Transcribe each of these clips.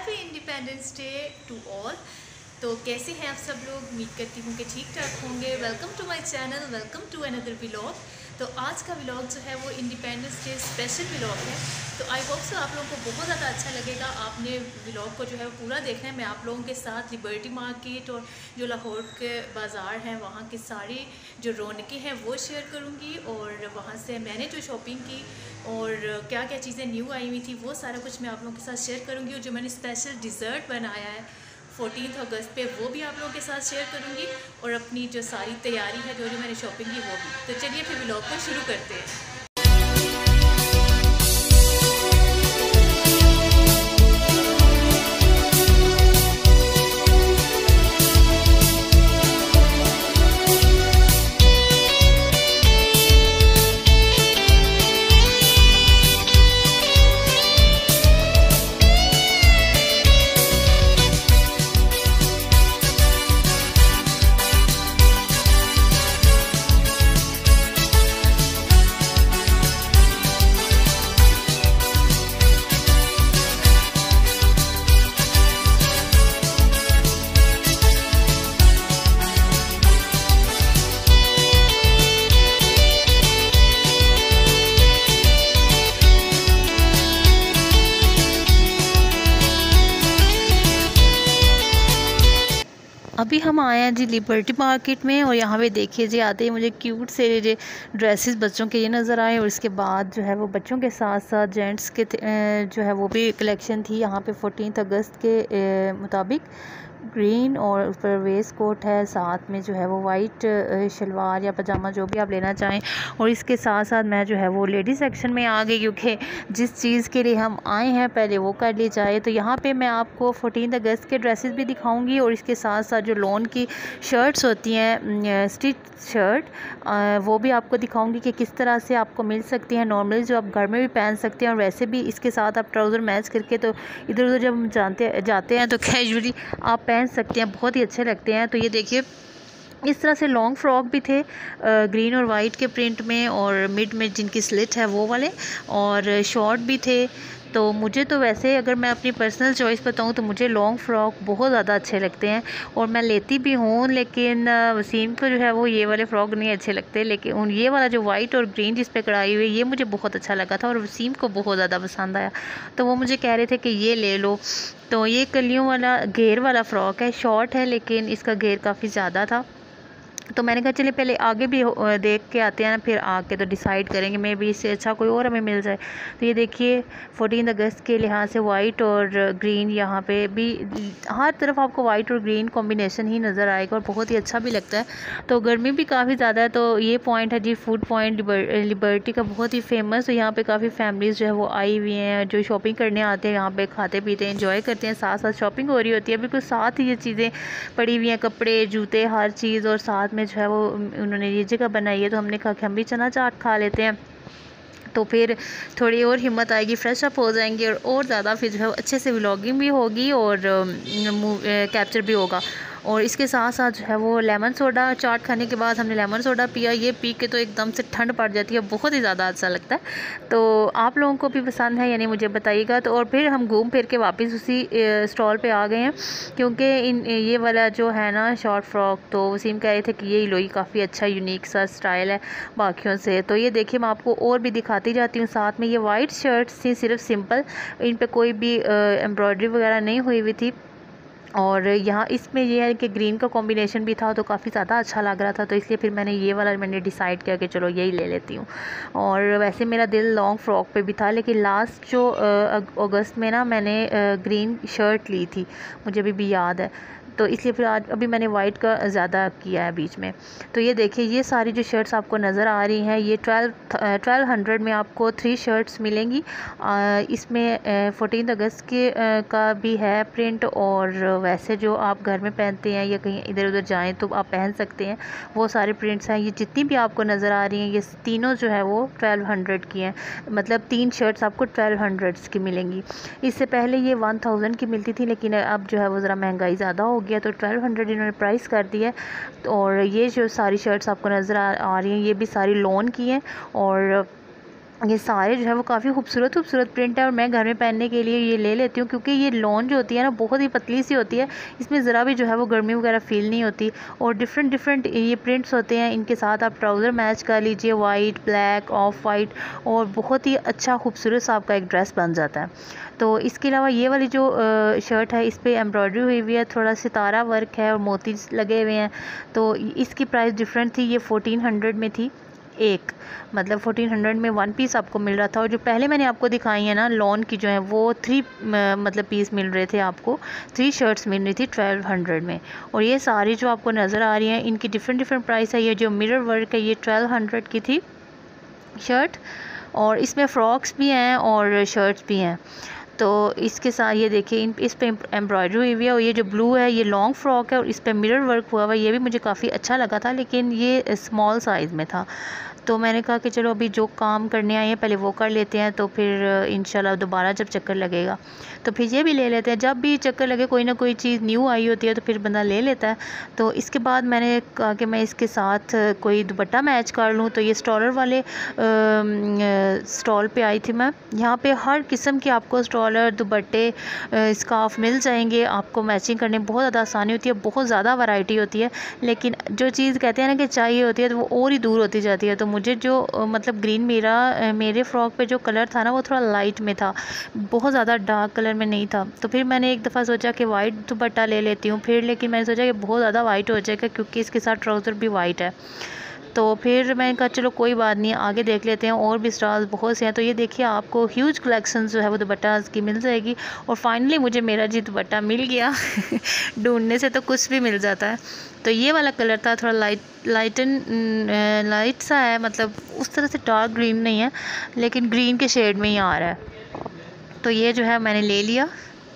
Happy independence day to all. तो कैसे हैं आप सब लोग? उम्मीद करती हूँ कि ठीक ठाक होंगे। Welcome to my channel, welcome to another vlog. तो आज का व्लॉग जो है वो इंडिपेंडेंस डे स्पेशल व्लॉग है। तो आई होप सो आप लोगों को बहुत ज़्यादा अच्छा लगेगा। आपने व्लॉग को जो है वो पूरा देखना है। मैं आप लोगों के साथ लिबर्टी मार्केट और जो लाहौर के बाज़ार हैं वहाँ की सारी जो रौनकें हैं वो शेयर करूँगी, और वहाँ से मैंने जो शॉपिंग की और क्या क्या चीज़ें न्यू आई हुई थी वो सारा कुछ मैं आप लोगों के साथ शेयर करूँगी। और जो मैंने स्पेशल डिज़र्ट बनाया है 14 अगस्त पे वो भी आप लोगों के साथ शेयर करूँगी, और अपनी जो सारी तैयारी है जो मैंने शॉपिंग की वो भी। तो चलिए फिर व्लॉग को शुरू करते हैं। अभी हम आए हैं जी लिबर्टी मार्केट में, और यहाँ पे देखिए जी आते ही मुझे क्यूट से जो ड्रेसेस बच्चों के ये नज़र आए। और इसके बाद जो है वो बच्चों के साथ साथ जेंट्स के जो है वो भी कलेक्शन थी यहाँ पे 14 अगस्त के मुताबिक। ग्रीन और ऊपर वेस्ट कोट है, साथ में जो है वो वाइट शलवार या पजामा जो भी आप लेना चाहें। और इसके साथ साथ मैं जो है वो लेडीज़ सेक्शन में आ गई, क्योंकि जिस चीज़ के लिए हम आए हैं पहले वो कर ली जाए। तो यहाँ पे मैं आपको 14 अगस्त के ड्रेसेस भी दिखाऊंगी, और इसके साथ साथ जो लॉन की शर्ट्स होती हैं स्टिच शर्ट वो भी आपको दिखाऊंगी कि किस तरह से आपको मिल सकती हैं। नॉर्मली जो आप घर में भी पहन सकते हैं, और वैसे भी इसके साथ आप ट्राउज़र मैच करके तो इधर उधर जब हम जाते हैं तो कैजुअली आप पहन सकते हैं, बहुत ही अच्छे लगते हैं। तो ये देखिए इस तरह से लॉन्ग फ्रॉक भी थे ग्रीन और वाइट के प्रिंट में, और मिड में जिनकी स्लिट है वो वाले, और शॉर्ट भी थे। तो मुझे तो वैसे अगर मैं अपनी पर्सनल चॉइस बताऊं तो मुझे लॉन्ग फ्रॉक बहुत ज़्यादा अच्छे लगते हैं, और मैं लेती भी हूँ। लेकिन वसीम को जो है वो ये वाले फ़्रॉक नहीं अच्छे लगते, लेकिन ये वाला जो वाइट और ग्रीन जिस पे कढ़ाई हुई ये मुझे बहुत अच्छा लगा था, और वसीम को बहुत ज़्यादा पसंद आया। तो वो मुझे कह रहे थे कि ये ले लो। तो ये कलियों वाला घेर वाला फ़्रॉक है, शॉर्ट है लेकिन इसका घेर काफ़ी ज़्यादा था। तो मैंने कहा चलिए पहले आगे भी देख के आते हैं ना, फिर आके तो डिसाइड करेंगे, मे भी इससे अच्छा कोई और हमें मिल जाए। तो ये देखिए 14 अगस्त के लिहाज से वाइट और ग्रीन, यहाँ पे भी हर तरफ आपको वाइट और ग्रीन कॉम्बिनेशन ही नज़र आएगा, और बहुत ही अच्छा भी लगता है। तो गर्मी भी काफ़ी ज़्यादा है, तो ये पॉइंट है जी फूड पॉइंट लिबर्टी का, बहुत ही फेमस। तो यहाँ पर काफ़ी फैमिलीज़ जो है वो आई हुई हैं, जो शॉपिंग करने आते हैं, यहाँ पर खाते पीते हैं, इंजॉय करते हैं, साथ साथ शॉपिंग हो रही होती है। बिल्कुल साथ ही ये चीज़ें पड़ी हुई हैं, कपड़े जूते हर चीज़, और साथ में जो है वो उन्होंने ये जगह बनाई है। तो हमने कहा कि हम भी चना चाट खा लेते हैं, तो फिर थोड़ी और हिम्मत आएगी, फ्रेश अप हो जाएंगे, और ज़्यादा फिर जो है अच्छे से व्लॉगिंग भी होगी और कैप्चर भी होगा। और इसके साथ साथ जो है वो लेमन सोडा, चाट खाने के बाद हमने लेमन सोडा पिया। ये पी के तो एकदम से ठंड पड़ जाती है, बहुत ही ज़्यादा अच्छा लगता है। तो आप लोगों को भी पसंद है यानी मुझे बताइएगा। तो और फिर हम घूम फिर के वापस उसी स्टॉल पे आ गए हैं, क्योंकि ये वाला जो है ना शॉर्ट फ्रॉक, तो वसीम कह रहे थे कि ये लो, ये काफ़ी अच्छा यूनिक सा स्टाइल है बाकियों से। तो ये देखिए मैं आपको और भी दिखाती जाती हूँ। साथ में ये वाइट शर्ट्स थी, सिर्फ सिंपल, इन पर कोई भी एम्ब्रॉयडरी वगैरह नहीं हुई हुई थी। और यहाँ इसमें ये है कि ग्रीन का कॉम्बिनेशन भी था, तो काफ़ी ज़्यादा अच्छा लग रहा था, तो इसलिए फिर मैंने डिसाइड किया कि चलो यही ले लेती हूँ। और वैसे मेरा दिल लॉन्ग फ्रॉक पे भी था, लेकिन लास्ट जो अगस्त में ना मैंने ग्रीन शर्ट ली थी, मुझे अभी भी याद है। तो इसलिए फिर आज अभी मैंने वाइट का ज़्यादा किया है बीच में। तो ये देखिए ये सारी जो शर्ट्स आपको नज़र आ रही हैं, ये 1200 में आपको 3 शर्ट्स मिलेंगी। इसमें 14 अगस्त के का भी है प्रिंट, और वैसे जो आप घर में पहनते हैं या कहीं इधर उधर जाएं तो आप पहन सकते हैं, वो सारे प्रिंट्स हैं। ये जितनी भी आपको नज़र आ रही हैं ये तीनों जो है वो 1200 की हैं, मतलब 3 शर्ट्स आपको 1200 की मिलेंगी। इससे पहले ये 1000 की मिलती थी, लेकिन अब जो है वो ज़रा महंगाई ज़्यादा हो गया, तो 1200 इन्होंने प्राइस कर दिया है। और ये जो सारी शर्ट्स आपको नज़र आ रही हैं ये भी सारी लॉन की हैं, और ये सारे जो है वो काफ़ी खूबसूरत प्रिंट है और मैं घर में पहनने के लिए ये ले लेती हूँ, क्योंकि ये लॉन जो होती है ना बहुत ही पतली सी होती है, इसमें ज़रा भी जो है वो गर्मी वगैरह फ़ील नहीं होती। और डिफरेंट ये प्रिंट्स होते हैं, इनके साथ आप ट्राउज़र मैच कर लीजिए, वाइट, ब्लैक, ऑफ वाइट, और बहुत ही अच्छा खूबसूरत सा आपका एक ड्रेस बन जाता है। तो इसके अलावा ये वाली जो शर्ट है, इस पर एम्ब्रॉयडरी हुई हुई है, थोड़ा सितारा वर्क है और मोती लगे हुए हैं। तो इसकी प्राइस डिफरेंट थी, ये 1400 में थी एक, मतलब 1400 में 1 पीस आपको मिल रहा था। और जो पहले मैंने आपको दिखाई है ना लॉन की जो है, वो 3 मतलब पीस मिल रहे थे आपको, 3 शर्ट्स मिल रही थी 1200 में। और ये सारी जो आपको नज़र आ रही हैं इनकी डिफरेंट प्राइस है। ये जो मिरर वर्क है ये 1200 की थी शर्ट, और इसमें फ़्रॉक्स भी हैं और शर्ट्स भी हैं। तो इसके साथ ये देखिए इस पे एम्ब्रॉयडरी हुई हुई है, और ये जो ब्लू है ये लॉन्ग फ्रॉक है और इस पे मिरर वर्क हुआ हुआ है। ये भी मुझे काफ़ी अच्छा लगा था, लेकिन ये स्मॉल साइज़ में था। तो मैंने कहा कि चलो अभी जो काम करने आए हैं पहले वो कर लेते हैं, तो फिर इंशाल्लाह दोबारा जब चक्कर लगेगा तो फिर ये भी ले लेते हैं। जब भी चक्कर लगे कोई ना कोई चीज़ न्यू आई होती है तो फिर बंदा ले लेता है। तो इसके बाद मैंने कहा कि मैं इसके साथ कोई दुपट्टा मैच कर लूँ, तो ये स्टॉलर वाले स्टॉल पे आई थी मैं। यहाँ पे हर किस्म के आपको स्टॉलर, दुपट्टे, स्कार्फ मिल जाएंगे। आपको मैचिंग करने में बहुत ज़्यादा आसानी होती है, बहुत ज़्यादा वैरायटी होती है। लेकिन जो चीज़ कहते हैं ना कि चाहिए होती है तो वो और ही दूर होती जाती है। तो मुझे जो मतलब ग्रीन मेरे फ्रॉक पे जो कलर था ना वो थोड़ा लाइट में था, बहुत ज़्यादा डार्क कलर में नहीं था। तो फिर मैंने एक दफ़ा सोचा कि वाइट दुपट्टा ले लेती हूँ, फिर लेकिन मैंने सोचा कि बहुत ज़्यादा वाइट हो जाएगा क्योंकि इसके साथ ट्राउज़र भी वाइट है। तो फिर मैंने कहा चलो कोई बात नहीं, आगे देख लेते हैं, और भी स्टार्स बहुत से हैं। तो ये देखिए आपको ह्यूज कलेक्शन जो है वो दुपट्टा की मिल जाएगी। और फाइनली मुझे मेरा जी दुपट्टा मिल गया ढूंढने से तो कुछ भी मिल जाता है। तो ये वाला कलर था, थोड़ा लाइट सा है, मतलब उस तरह से डार्क ग्रीन नहीं है लेकिन ग्रीन के शेड में ही आ रहा है। तो ये जो है मैंने ले लिया।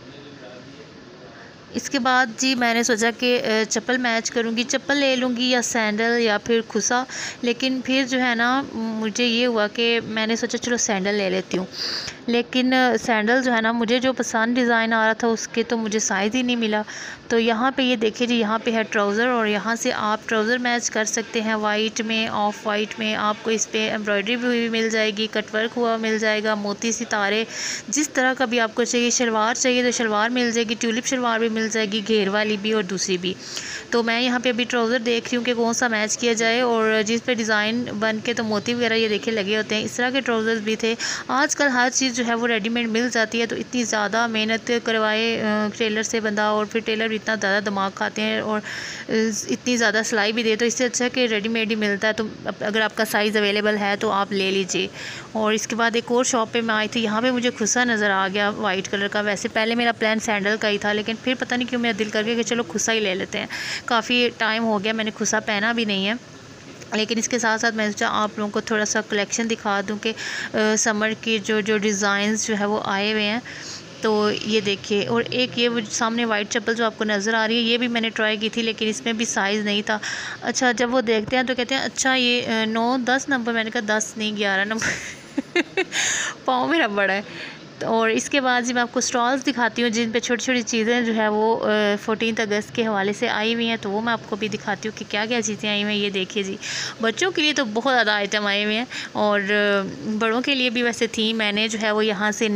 इसके बाद जी मैंने सोचा कि चप्पल मैच करूँगी, चप्पल ले लूँगी या सैंडल या फिर खुसा। लेकिन फिर जो है ना मुझे ये हुआ कि मैंने सोचा चलो सैंडल ले लेती हूँ। लेकिन सैंडल जो है ना मुझे जो पसंद डिज़ाइन आ रहा था उसके तो मुझे साइज़ ही नहीं मिला। तो यहाँ पे ये देखिए जी, यहाँ पे है ट्राउज़र, और यहाँ से आप ट्राउज़र मैच कर सकते हैं वाइट में, ऑफ वाइट में। आपको इस पर एम्ब्रॉयडरी भी मिल जाएगी, कटवर्क हुआ मिल जाएगा, मोती सितारे, जिस तरह का भी आपको चाहिए। शलवार चाहिए तो शलवार मिल जाएगी, ट्यूलिप शलवार भी मिल जाएगी, घेर वाली भी और दूसरी भी। तो मैं यहाँ पे अभी ट्राउज़र देख रही हूँ कि कौन सा मैच किया जाए, और जिस पे डिज़ाइन बन के तो मोती वगैरह ये देखिए लगे होते हैं, इस तरह के ट्राउज़र्स भी थे। आजकल हर चीज़ जो है वो रेडीमेड मिल जाती है, तो इतनी ज़्यादा मेहनत करवाए टेलर से बंदा, और फिर टेलर इतना ज़्यादा दिमाग खाते हैं और इतनी ज़्यादा सिलाई भी दे, तो इससे अच्छा कि रेडीमेड ही मिलता है। तो अगर आपका साइज़ अवेलेबल है तो आप ले लीजिए। और इसके बाद एक और शॉप पे मैं आई थी, यहाँ पे मुझे खुसा नज़र आ गया वाइट कलर का। वैसे पहले मेरा प्लान सैंडल का ही था, लेकिन फिर पता नहीं क्यों मेरा दिल कर गया कि चलो खुसा ही ले लेते हैं। काफ़ी टाइम हो गया मैंने खुसा पहना भी नहीं है। लेकिन इसके साथ साथ मैंने सोचा आप लोगों को थोड़ा सा कलेक्शन दिखा दूं कि समर की जो डिज़ाइंस जो है वो आए हुए हैं। तो ये देखिए, और एक ये वो सामने वाइट चप्पल जो आपको नज़र आ रही है, ये भी मैंने ट्राई की थी लेकिन इसमें भी साइज़ नहीं था। अच्छा, जब वो देखते हैं तो कहते हैं अच्छा ये 9-10 नंबर, मैंने कहा 10 नहीं 11 नंबर पाँव मेरा बड़ा है। और इसके बाद जी मैं आपको स्टॉल्स दिखाती हूँ जिन पे छोटी छोटी चीज़ें जो है वो 14 अगस्त के हवाले से आई हुई हैं, तो वो मैं आपको भी दिखाती हूँ कि क्या क्या चीज़ें आई हुई हैं। ये देखिए जी, बच्चों के लिए तो बहुत ज़्यादा आइटम आए हुए हैं, और बड़ों के लिए भी वैसे थी। मैंने जो है वो यहाँ से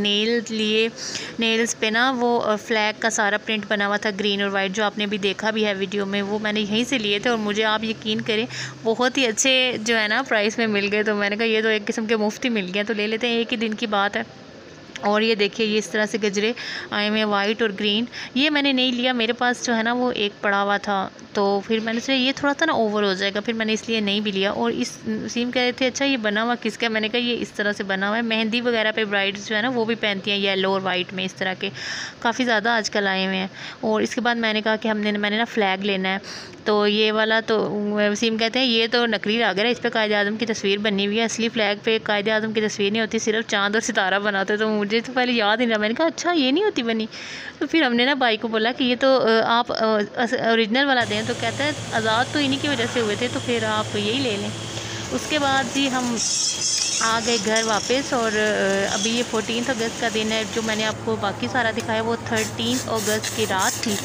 नेल्स पे ना वो फ्लैग का सारा प्रिंट बना हुआ था, ग्रीन और वाइट, जो आपने भी देखा भी है वीडियो में, वो मैंने यहीं से लिए थे। और मुझे आप यकीन करें बहुत ही अच्छे जो है ना प्राइस में मिल गए। तो मैंने कहा ये तो एक किस्म के मुफ्त ही मिल गए, तो ले लेते हैं, एक ही दिन की बात है। और ये देखिए, ये इस तरह से गजरे आए हुए वाइट और ग्रीन। ये मैंने नहीं लिया, मेरे पास जो है ना वो एक पड़ा हुआ था, तो फिर मैंने सोचा ये थोड़ा सा ना ओवर हो जाएगा, फिर मैंने इसलिए नहीं भी लिया। और इस सीम कह रहे थे अच्छा ये बना हुआ किसका, मैंने कहा ये इस तरह से बना हुआ है, मेहंदी वगैरह पे ब्राइड्स जो है ना वो भी पहनती हैं, येलो और वाइट में, इस तरह के काफ़ी ज़्यादा आजकल आए हुए हैं। और इसके बाद मैंने कहा कि मैंने ना फ्लैग लेना है, तो ये वाला तो वसीम कहते हैं ये तो नकली लग रहा है, इस पर कायदे आज़म की तस्वीर बनी हुई है, असली फ्लैग पे कायदे आज़म की तस्वीर नहीं होती, सिर्फ चाँद और सितारा बनाते। तो मुझे तो पहले याद नहीं रहा, मैंने कहा अच्छा ये नहीं होती बनी। तो फिर हमने ना भाई को बोला कि ये तो आप ओरिजिनल वाला दें, तो कहता है आज़ाद तो इन्हीं की वजह से हुए थे, तो फिर आप यही ले लें। उसके बाद जी हम आ गए घर वापस, और अभी ये 14 अगस्त का दिन है। जो मैंने आपको बाकी सारा दिखाया वो 13 अगस्त की रात थी।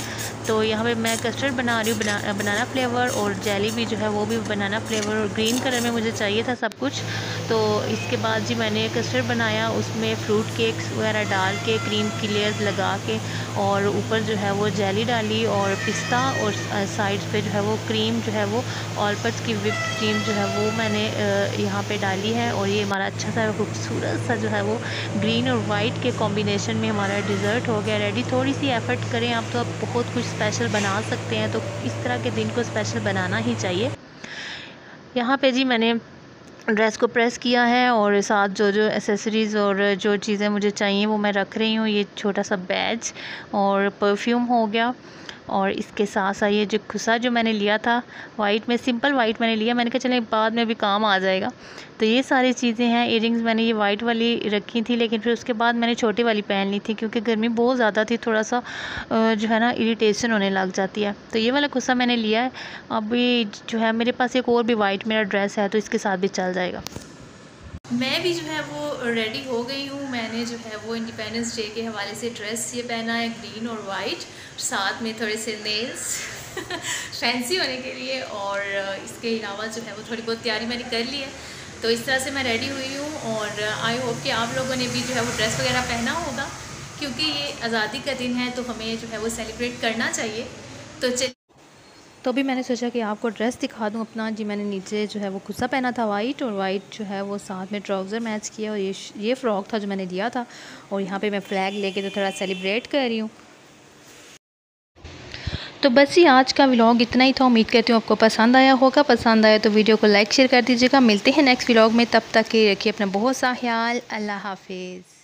तो यहाँ पे मैं कस्टर्ड बना रही हूँ, बनाना फ्लेवर, और जेली भी जो है वो भी बनाना फ्लेवर और ग्रीन कलर में मुझे चाहिए था सब कुछ। तो इसके बाद जी मैंने कस्टर्ड बनाया, उसमें फ्रूट केक्स वगैरह डाल के क्रीम की लेयर्स लगा के, और ऊपर जो है वो जेली डाली और पिस्ता, और साइड पे जो है वो क्रीम जो है वो ऑलपर्स की विप्ड क्रीम जो है वो मैंने यहाँ पे डाली है। और ये हमारा अच्छा सा खूबसूरत सा जो है वो ग्रीन और वाइट के कॉम्बिनेशन में हमारा डिज़र्ट हो गया रेडी। थोड़ी सी एफ़र्ट करें आप तो आप बहुत कुछ स्पेशल बना सकते हैं, तो इस तरह के दिन को स्पेशल बनाना ही चाहिए। यहाँ पे जी मैंने ड्रेस को प्रेस किया है, और साथ जो जो एसेसरीज़ और जो चीज़ें मुझे चाहिए वो मैं रख रही हूँ। ये छोटा सा बैज और परफ्यूम हो गया, और इसके साथ साथ ये जो खुसा जो मैंने लिया था वाइट में, सिंपल वाइट मैंने लिया, मैंने कहा चले बाद में भी काम आ जाएगा। तो ये सारी चीज़ें हैं। इयरिंग्स मैंने ये वाइट वाली रखी थी, लेकिन फिर उसके बाद मैंने छोटी वाली पहन ली थी क्योंकि गर्मी बहुत ज़्यादा थी, थोड़ा सा जो है ना इरिटेशन होने लग जाती है। तो ये वाला खुसा मैंने लिया है। अभी जो है मेरे पास एक और भी वाइट मेरा ड्रेस है, तो इसके साथ भी चल जाएगा। मैं भी जो है वो रेडी हो गई हूँ। मैंने जो है वो इंडिपेंडेंस डे के हवाले से ड्रेस ये पहना है, ग्रीन और वाइट, साथ में थोड़े से नेल्स फैंसी होने के लिए, और इसके अलावा जो है वो थोड़ी बहुत तैयारी मैंने कर ली है। तो इस तरह से मैं रेडी हुई हूँ, और आई होप कि आप लोगों ने भी जो है वो ड्रेस वगैरह पहना होगा, क्योंकि ये आज़ादी का दिन है तो हमें जो है वो सेलिब्रेट करना चाहिए। तो अभी मैंने सोचा कि आपको ड्रेस दिखा दूं अपना। जी मैंने नीचे जो है वो खुस्सा पहना था वाइट, और वाइट जो है वो साथ में ट्राउज़र मैच किया, और ये फ़्रॉक था जो मैंने लिया था, और यहाँ पे मैं फ़्लैग लेके तो थोड़ा सेलिब्रेट कर रही हूँ। तो बस ये आज का व्लॉग इतना ही था। उम्मीद करती हूँ आपको पसंद आया होगा। पसंद आया तो वीडियो को लाइक शेयर कर दीजिएगा। मिलते हैं नेक्स्ट व्लॉग में, तब तक के रखिए अपना बहुत सा ख्याल। अल्लाह हाफिज़।